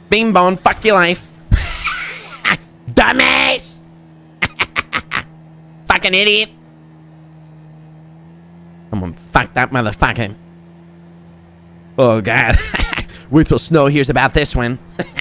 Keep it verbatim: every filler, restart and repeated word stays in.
Bing bong, fuck your life. Dumbass! Fucking idiot. I'm gonna fuck that motherfucker. Oh, God. Wait till Snow hears about this one.